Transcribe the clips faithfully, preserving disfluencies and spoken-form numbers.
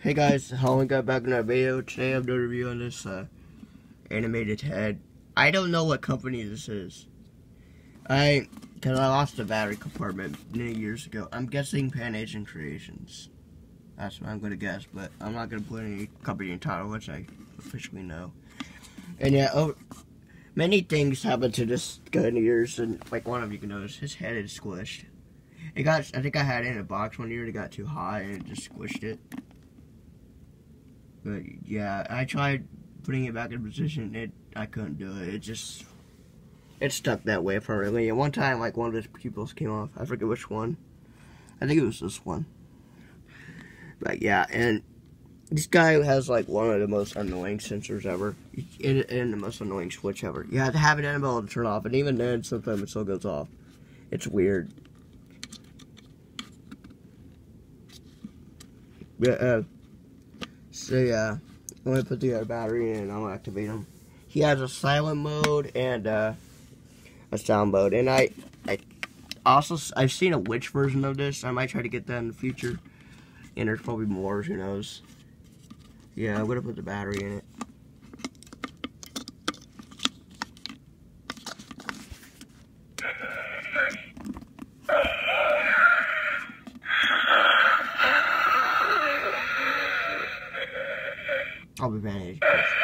Hey guys, Holland got back in our video. Today I'm doing a review on this uh, animated head. I don't know what company this is. I, because I lost the battery compartment many years ago. I'm guessing Pan Asian Creations. That's what I'm going to guess, but I'm not going to put any company in title, which I officially know. And yeah, oh, many things happen to this guy in years, and like one of you can notice, his head is squished. It got, I think I had it in a box one year, it got too high and it just squished it. But yeah, I tried putting it back in position. It, I couldn't do it. It just, it stuck that way permanently. And one time, like one of his pupils came off. I forget which one. I think it was this one. But yeah, and this guy has like one of the most annoying sensors ever, and, and the most annoying switch ever. You have to have it enabled to turn off, and even then, sometimes it still goes off. It's weird. Yeah. Uh, So yeah, I'm gonna put the other battery in and I'll activate him. He has a silent mode and uh, a sound mode, and I, I also I've seen a witch version of this. I might try to get that in the future, and there's probably more. Who knows? Yeah, I'm gonna put the battery in it. I'll be managed.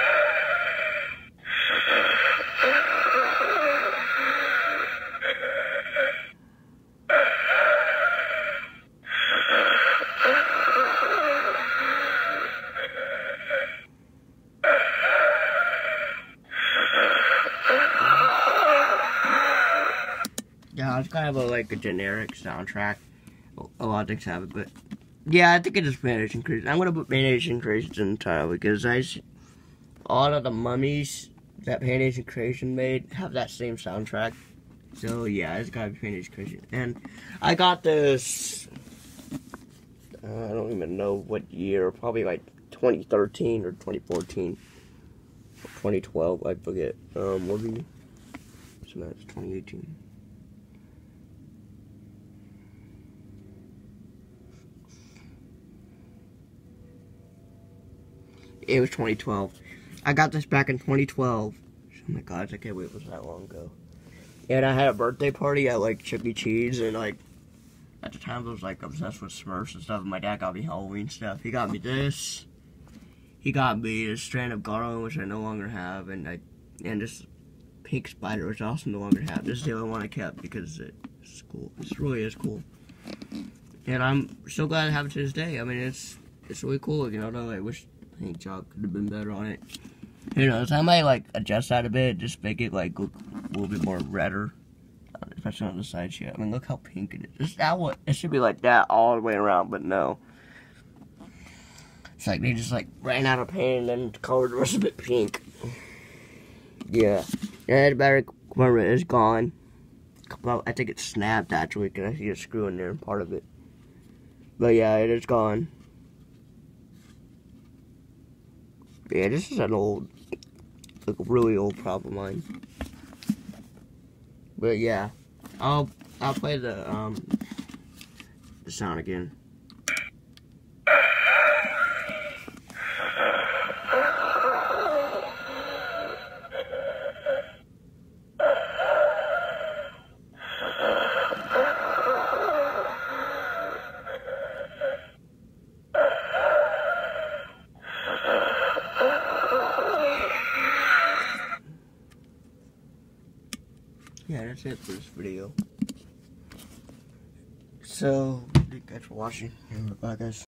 Yeah, it's kind of a, like a generic soundtrack. A lot of things have it, but yeah, I think it is Pan Asian Creations. I'm gonna put Pan Asian Creations in the title because I see a lot of the mummies that Pan Asian Creation made have that same soundtrack. So yeah, it's gotta be Pan Asian Creation. And I got this. Uh, I don't even know what year. Probably like twenty thirteen or twenty fourteen, or twenty twelve. I forget. Um, what be? So that's twenty eighteen. It was twenty twelve. I got this back in twenty twelve. Oh my gosh, I can't believe it was that long ago. And I had a birthday party at like Chuck E. Cheese, and like at the time I was like obsessed with Smurfs and stuff. And my dad got me Halloween stuff. He got me this. He got me this strand of garland, which I no longer have, and I and this pink spider, which I also no longer have. This is the only one I kept because it's cool. This really is cool, and I'm so glad I have it to this day. I mean, it's it's really cool. You know, though I wish paint job could have been better on it. Who knows? I might like adjust that a bit, just make it like look a little bit more redder, especially on the sides here. I mean, look how pink it is. It's that what it should be like that all the way around, but no. It's like they just like ran out of paint and then colored the rest of it pink. Yeah, yeah. The battery compartment is gone. Well, I think it snapped actually, because I see a screw in there, part of it. But yeah, it is gone. Yeah, this is an old, like a really old problem of mine. But yeah, I'll I'll play the um the sound again. Yeah, that's it for this video. So, thank you guys for watching. Bye, guys.